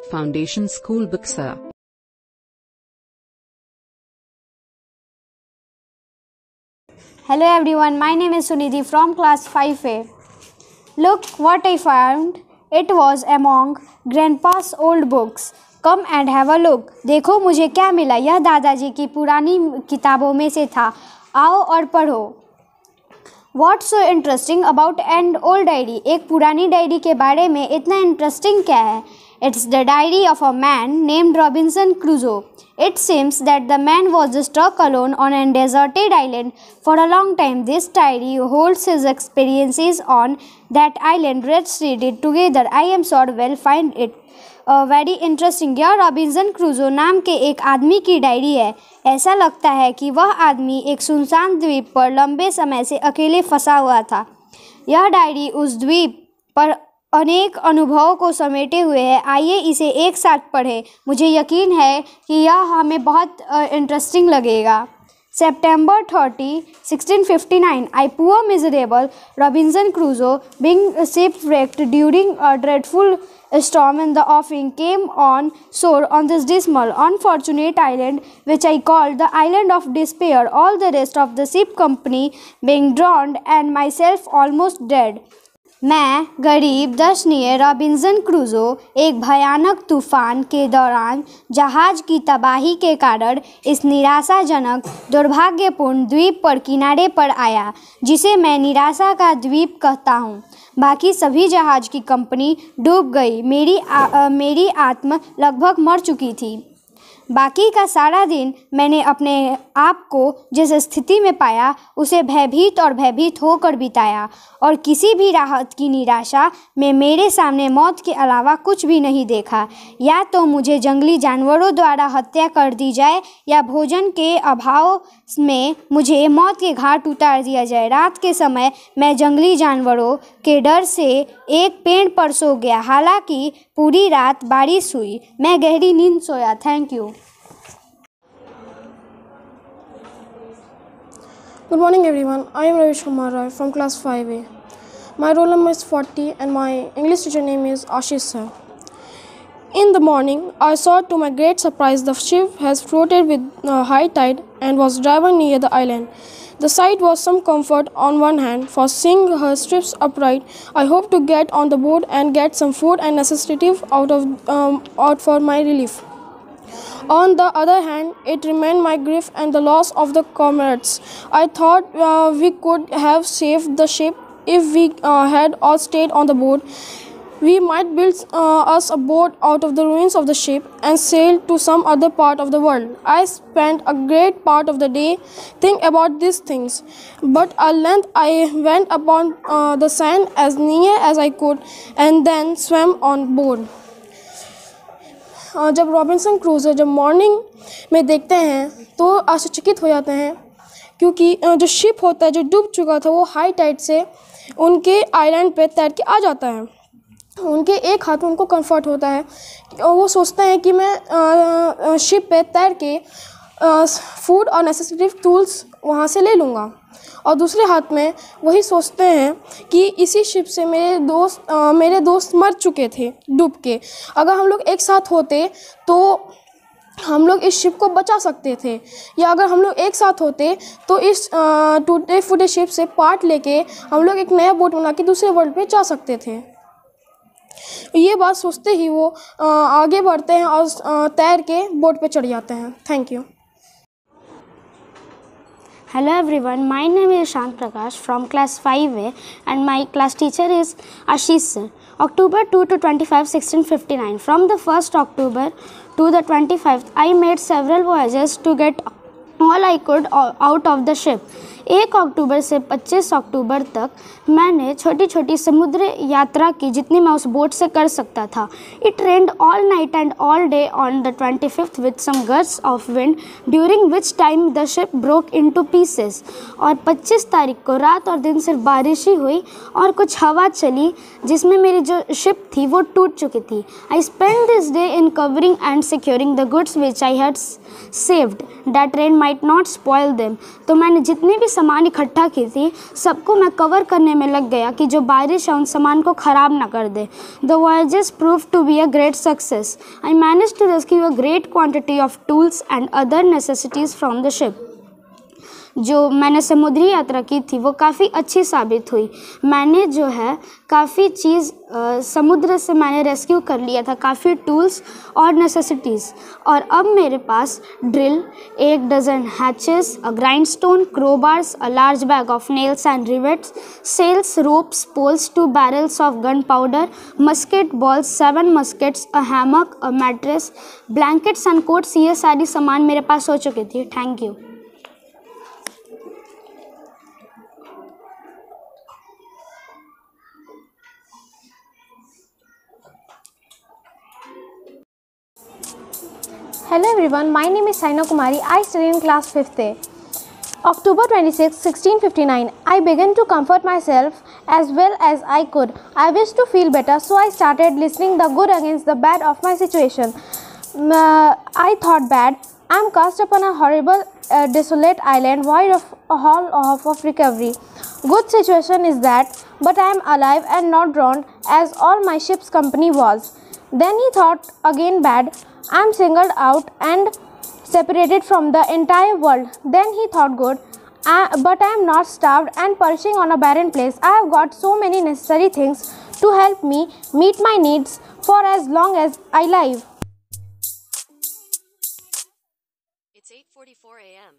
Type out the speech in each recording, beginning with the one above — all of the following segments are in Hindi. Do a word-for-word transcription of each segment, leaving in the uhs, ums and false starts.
Foundation School Buxa. Hello everyone, my name is Sunidhi from class five A. Look what I found. It was among grandpa's old books. Come and have a look. देखो मुझे क्या मिला. यह दादाजी की पुरानी किताबों में से था. आओ और पढ़ो. What's so interesting about an old diary? एक पुरानी डायरी के बारे में इतना इंटरेस्टिंग क्या है? It's the diary of a man named Robinson Crusoe. It seems that the man was stuck alone on a deserted island for a long time. This diary holds his experiences on that island. Let's read it together. I am sure we'll find it uh, very interesting. यह रॉबिन्सन क्रूजो नाम के एक आदमी की डायरी है. ऐसा लगता है कि वह आदमी एक सुनसान द्वीप पर लंबे समय से अकेले फंसा हुआ था. यह डायरी उस द्वीप पर अनेक अनुभवों को समेटे हुए है. आइए इसे एक साथ पढ़ें. मुझे यकीन है कि यह हमें बहुत इंटरेस्टिंग लगेगा. September thirtieth, sixteen fifty-nine. I, poor miserable Robinson Crusoe, being shipwrecked during a dreadful storm in the offing, came on shore on this dismal, unfortunate island, which I called the Island of Despair. All the rest of the ship company being drowned and myself almost dead. मैं गरीब दर्शनीय रॉबिन्सन क्रूजो एक भयानक तूफान के दौरान जहाज़ की तबाही के कारण इस निराशाजनक दुर्भाग्यपूर्ण द्वीप पर किनारे पर आया, जिसे मैं निराशा का द्वीप कहता हूँ. बाकी सभी जहाज़ की कंपनी डूब गई. मेरी आ, आ, मेरी आत्मा लगभग मर चुकी थी. बाकी का सारा दिन मैंने अपने आप को जिस स्थिति में पाया उसे भयभीत और भयभीत होकर बिताया, और किसी भी राहत की निराशा में मेरे सामने मौत के अलावा कुछ भी नहीं देखा. या तो मुझे जंगली जानवरों द्वारा हत्या कर दी जाए या भोजन के अभाव में मुझे मौत के घाट उतार दिया जाए. रात के समय मैं जंगली जानवरों के डर से एक पेड़ पर सो गया. हालांकि पूरी रात बारिश हुई. मैं गहरी नींद सोया. Thank you. Good morning everyone. I am Ravish Kumar Roy from class five A. My roll number is forty and my English teacher name is Ashish sir. In the morning, I saw to my great surprise the ship has floated with uh, high tide and was driven near the island. The sight was some comfort on one hand, for seeing her strips upright. I hoped to get on the boat and get some food and necessities out of um, out for my relief. On the other hand, it remained my grief and the loss of the comrades. I thought uh, we could have saved the ship if we uh, had all stayed on the boat. We might build uh, us a boat out of the ruins of the ship and sail to some other part of the world. I spent a great part of the day thinking about these things, but at length I went upon uh, the sand as near as I could and then swam on board. जब रॉबिन्सन क्रूजो जब मॉर्निंग में देखते हैं तो आश्चर्यचकित हो जाते हैं, क्योंकि जो शिप होता है जो डूब चुका था वो हाई टाइड से उनके आइलैंड पे तैर के आ जाता है. उनके एक हाथ में उनको कंफर्ट होता है और वो सोचते हैं कि मैं शिप पे तैर के फूड और नेसेसरी टूल्स वहाँ से ले लूँगा, और दूसरे हाथ में वही सोचते हैं कि इसी शिप से मेरे दोस्त आ, मेरे दोस्त मर चुके थे डूब के. अगर हम लोग एक साथ होते तो हम लोग इस शिप को बचा सकते थे, या अगर हम लोग एक साथ होते तो इस टूटे फूटे शिप से पार्ट लेके हम लोग एक नया बोट बना के दूसरे वर्ल्ड पे जा सकते थे. ये बात सोचते ही वो आ, आगे बढ़ते हैं और तैर के बोट पे चढ़ जाते हैं. Thank you. Hello everyone, my name is Shant Prakash from class five A and my class teacher is Ashish sir. October second to twenty-fifth, sixteen fifty-nine. From the first October to the twenty-fifth, I made several voyages to get all I could out of the ship. एक अक्टूबर से पच्चीस अक्टूबर तक मैंने छोटी छोटी समुद्र यात्रा की जितनी मैं उस बोट से कर सकता था. It rained all night and all day on the twenty fifth with some gusts of wind during which time the ship broke into pieces. और पच्चीस तारीख को रात और दिन सिर्फ बारिश ही हुई और कुछ हवा चली जिसमें मेरी जो शिप थी वो टूट चुकी थी. I spend this day in covering and securing the goods which I had saved that rain might not spoil them. तो मैंने जितने भी सामान इकट्ठा की थी सबको मैं कवर करने में लग गया कि जो बारिश है उन सामान को ख़राब ना कर दे। The voyages prove to be a great success. I manage to rescue a great quantity of tools and other necessities from the ship. जो मैंने समुद्री यात्रा की थी वो काफ़ी अच्छी साबित हुई। मैंने जो है काफ़ी चीज़ समुद्र से मैंने रेस्क्यू कर लिया था, काफ़ी टूल्स और नेसेसिटीज़। और अब मेरे पास ड्रिल, एक dozen hatches, a grindstone, crowbars, a large bag of nails and rivets, sails, ropes, poles, two barrels of gunpowder, musket balls, seven muskets, a hammock, a mattress, blankets and coats, ये सारी सामान मेरे पास हो चुकी थी। Thank you. Hello everyone, my name is Saina Kumari. I study in class fifth A. October twenty-sixth, sixteen fifty-nine. I began to comfort myself as well as I could. I wished to feel better, so I started listing the good against the bad of my situation. Uh, I thought bad. I am cast upon a horrible, uh, desolate island void of a hall of, of recovery. Good situation is that, but I am alive and not drowned as all my ship's company was. Then he thought again bad. I am singled out and separated from the entire world. Then he thought good. I, but I am not starved and perishing on a barren place. I have got so many necessary things to help me meet my needs for as long as I live. It's eight forty-four a m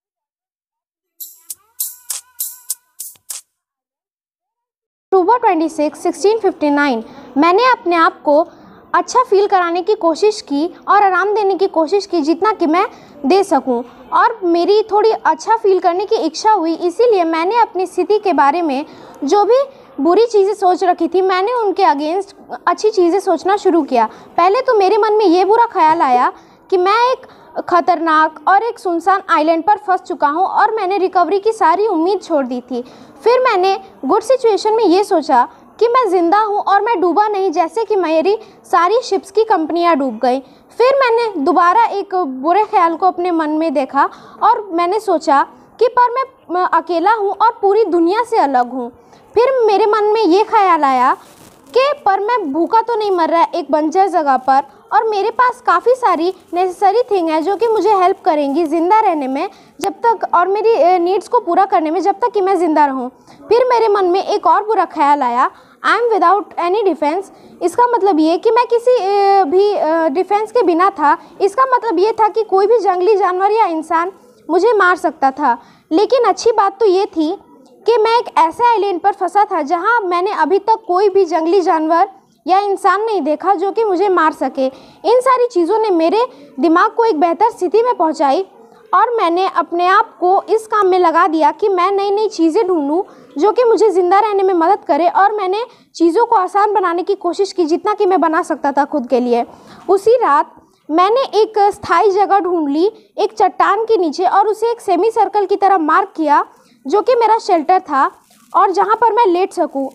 अक्टूबर छब्बीस, सोलह सौ उनसठ। मैंने अपने आप को अच्छा फील कराने की कोशिश की और आराम देने की कोशिश की जितना कि मैं दे सकूं, और मेरी थोड़ी अच्छा फील करने की इच्छा हुई। इसीलिए मैंने अपनी स्थिति के बारे में जो भी बुरी चीज़ें सोच रखी थी मैंने उनके अगेंस्ट अच्छी चीज़ें सोचना शुरू किया। पहले तो मेरे मन में ये बुरा ख्याल आया कि मैं एक ख़तरनाक और एक सुनसान आइलैंड पर फंस चुका हूँ और मैंने रिकवरी की सारी उम्मीद छोड़ दी थी। फिर मैंने गुड सिचुएशन में ये सोचा कि मैं ज़िंदा हूँ और मैं डूबा नहीं, जैसे कि मेरी सारी शिप्स की कंपनियाँ डूब गई। फिर मैंने दोबारा एक बुरे ख्याल को अपने मन में देखा और मैंने सोचा कि पर मैं अकेला हूँ और पूरी दुनिया से अलग हूँ। फिर मेरे मन में ये ख्याल आया कि पर मैं भूखा तो नहीं मर रहा एक बंजर जगह पर, और मेरे पास काफ़ी सारी नेसेसरी थिंग है जो कि मुझे हेल्प करेंगी ज़िंदा रहने में जब तक, और मेरी नीड्स को पूरा करने में जब तक कि मैं ज़िंदा रहूं। फिर मेरे मन में एक और बुरा ख्याल आया, I am without any defence. इसका मतलब ये कि मैं किसी भी डिफेंस के बिना था। इसका मतलब ये था कि कोई भी जंगली जानवर या इंसान मुझे मार सकता था। लेकिन अच्छी बात तो ये थी कि मैं एक ऐसे आइलैंड पर फंसा था जहाँ मैंने अभी तक कोई भी जंगली जानवर या इंसान नहीं देखा जो कि मुझे मार सके। इन सारी चीज़ों ने मेरे दिमाग को एक बेहतर स्थिति में पहुंचाई और मैंने अपने आप को इस काम में लगा दिया कि मैं नई नई चीज़ें ढूंढूं जो कि मुझे ज़िंदा रहने में मदद करे, और मैंने चीज़ों को आसान बनाने की कोशिश की जितना कि मैं बना सकता था खुद के लिए। उसी रात मैंने एक स्थायी जगह ढूंढ ली एक चट्टान के नीचे और उसे एक सेमी सर्कल की तरह मार्क किया जो कि मेरा शेल्टर था और जहाँ पर मैं लेट सकूँ।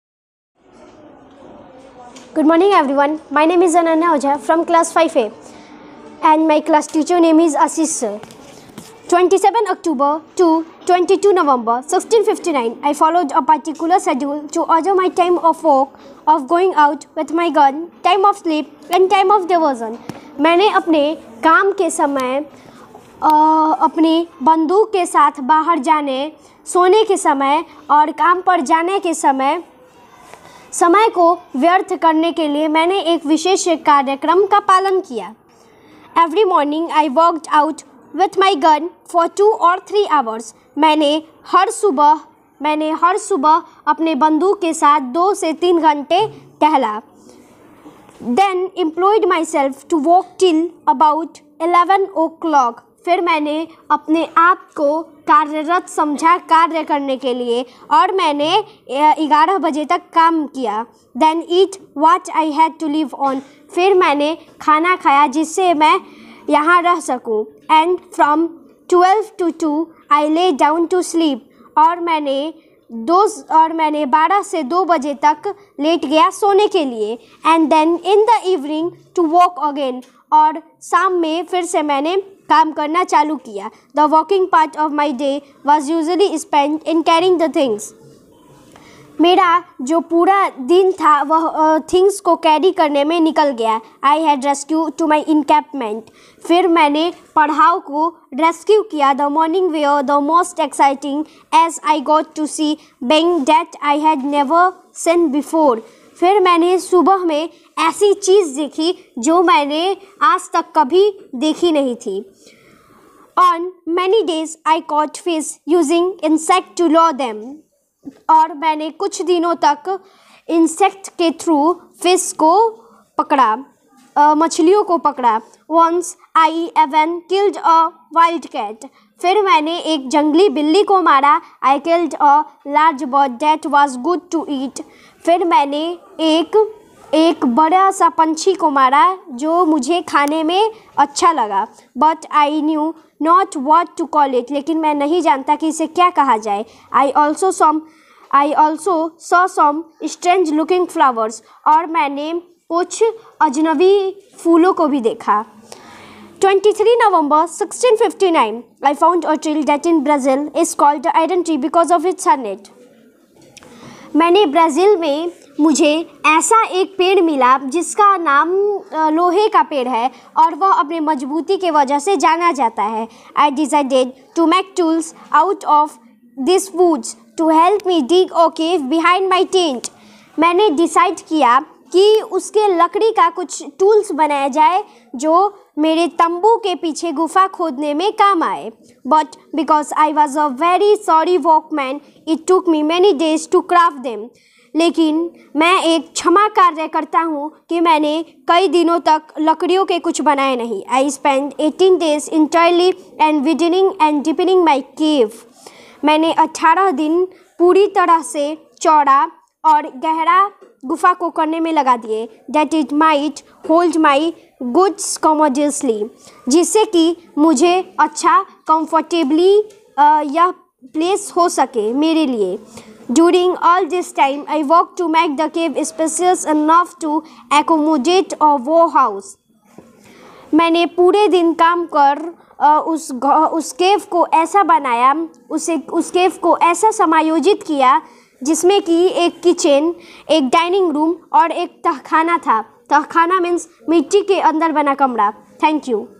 Good morning everyone. My name is Ananya Ojha from class five A and my class teacher name is Ashish sir. twenty-seventh October to twenty-second November sixteen fifty-nine. I followed a particular schedule to order my time of work, of going out with my gun, time of sleep and time of diversion. मैंने अपने काम के समय अपनी बंदूक के साथ बाहर जाने, सोने के समय और काम पर जाने के समय समय को व्यर्थ करने के लिए मैंने एक विशेष कार्यक्रम का पालन किया। Every morning I worked out with my gun for two और थ्री आवर्स। मैंने हर सुबह मैंने हर सुबह अपने बंदूक के साथ दो से तीन घंटे टहला। Then employed myself to walk till about eleven o'clock. फिर मैंने अपने आप को कार्यरत समझा कार्य करने के लिए और मैंने ग्यारह बजे तक काम किया। Then eat what I had to live on. फिर मैंने खाना खाया जिससे मैं यहाँ रह सकूँ। And from twelve to two I lay down to sleep. और मैंने दो और मैंने बारह से दो बजे तक लेट गया सोने के लिए। And then in the evening to walk again, और शाम में फिर से मैंने काम करना चालू किया। The working part of my day was usually spend in carrying the things. मेरा जो पूरा दिन था वह थिंग्स को कैरी करने में निकल गया। I had rescue to my encampment. फिर मैंने पढ़ाव को रेस्क्यू किया। The morning were the most exciting as I got to see being that I had never seen before. फिर मैंने सुबह में ऐसी चीज़ देखी जो मैंने आज तक कभी देखी नहीं थी। On many days I caught fish using insect to lure them. और मैंने कुछ दिनों तक इंसेक्ट के थ्रू फिश को पकड़ा, uh, मछलियों को पकड़ा। Once I even killed a wild cat. फिर मैंने एक जंगली बिल्ली को मारा। I killed a large bird that was good to eat. फिर मैंने एक एक बड़ा सा पंछी को मारा जो मुझे खाने में अच्छा लगा। But I knew not what to call it. लेकिन मैं नहीं जानता कि इसे क्या कहा जाए। I also some I also saw some strange looking flowers. और मैंने कुछ अजनबी फूलों को भी देखा। twenty-third November sixteen fifty-nine, I found a tree that in Brazil is called the iron tree because of its hornet. मैंने ब्राज़ील में मुझे ऐसा एक पेड़ मिला जिसका नाम लोहे का पेड़ है और वह अपने मजबूती के वजह से जाना जाता है। I decided to make tools out of these woods to help me dig a cave behind my tent. मैंने डिसाइड किया कि उसके लकड़ी का कुछ टूल्स बनाया जाए जो मेरे तंबू के पीछे गुफा खोदने में काम आए। But because I was a very sorry workman it took me many days to craft them. लेकिन मैं एक क्षमा कार्य करता हूँ कि मैंने कई दिनों तक लकड़ियों के कुछ बनाए नहीं। I spend eighteen days entirely and widening and deepening my cave. मैंने अट्ठारह दिन पूरी तरह से चौड़ा और गहरा गुफा को करने में लगा दिए। That it might hold my goods commodiously, जिससे कि मुझे अच्छा कंफर्टेबली यह प्लेस हो सके मेरे लिए। During all this time I work to make the cave spacious enough to accommodate a warehouse. मैंने पूरे दिन काम कर uh, उस उस केव को ऐसा बनाया उसे उस केव को ऐसा समायोजित किया जिसमें कि एक किचन, एक डाइनिंग रूम और एक तहखाना था। तहखाना मीन्स मिट्टी के अंदर बना कमरा। Thank you.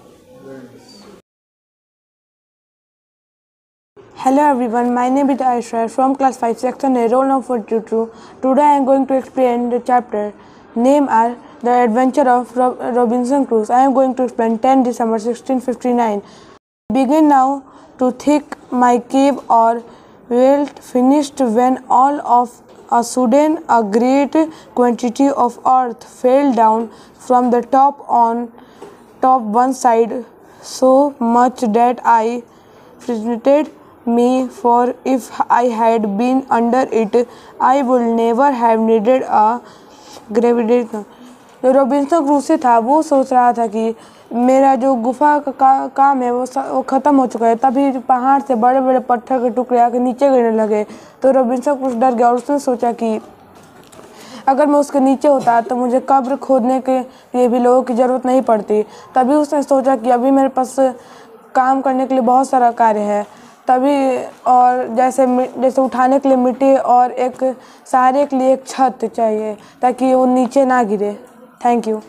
Hello everyone, my name is Aisha from class five section A, roll number forty-two. Today I am going to explain the chapter name as The Adventure of Rob Robinson Crusoe. I am going to explain ten December sixteen fifty-nine. Begin now to think my cave or wilt finished when all of a sudden a great quantity of earth fell down from the top on top one side so much that I frightened me, for if I had been under it I would never have needed a gravity. Robinson Crusoe था, वो सोच रहा था कि मेरा जो गुफा का का, काम है वो वो ख़त्म हो चुका है। तभी पहाड़ से बड़े बड़े पत्थर के टुकड़े आके नीचे गिरने लगे। तो रॉबिन्सन क्रूसो डर गया और उसने सोचा कि अगर मैं उसके नीचे होता तो मुझे कब्र खोदने के लिए भी लोगों की ज़रूरत नहीं पड़ती। तभी उसने सोचा कि अभी मेरे पास काम करने के लिए बहुत सारा कार्य है। तभी और जैसे जैसे उठाने के लिए मिट्टी और एक सहारे के लिए एक छत चाहिए ताकि वो नीचे ना गिरे। Thank you.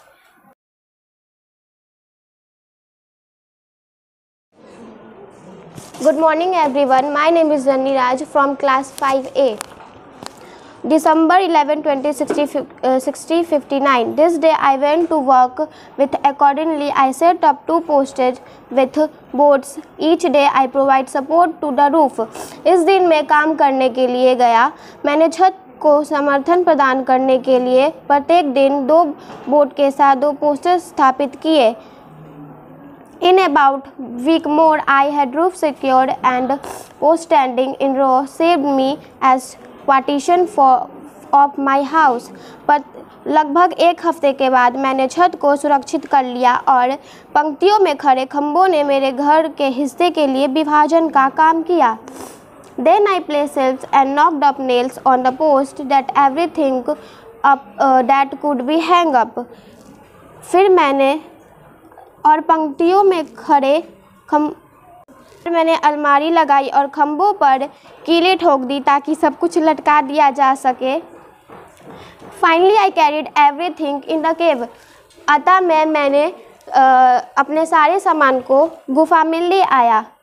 Good morning everyone. My name is Zanni Raj from class five A. December eleventh twenty sixteen fifty-nine. This day I went to work with accordingly I set up two posts with boards. Each day I provide support to the roof. इस दिन मैं काम करने के लिए गया। मैंने छत को समर्थन प्रदान करने के लिए प्रत्येक दिन दो बोर्ड के साथ दो पोस्टर स्थापित किए। In about week more, I had roof secured and post standing in row saved me as partition for of my house. पर लगभग एक हफ्ते के बाद मैंने छत को सुरक्षित कर लिया और पंक्तियों में खड़े खंभों ने मेरे घर के हिस्से के लिए विभाजन का काम किया। Then I placed shelves and knocked up nails on the post that everything up uh, that could be hang up. फिर मैंने और पंक्तियों में खड़े खम फिर मैंने अलमारी लगाई और खम्भों पर कीलें ठोक दी ताकि सब कुछ लटका दिया जा सके. Finally I carried everything in the cave. अतः मैं मैंने uh, अपने सारे सामान को गुफा में ले आया.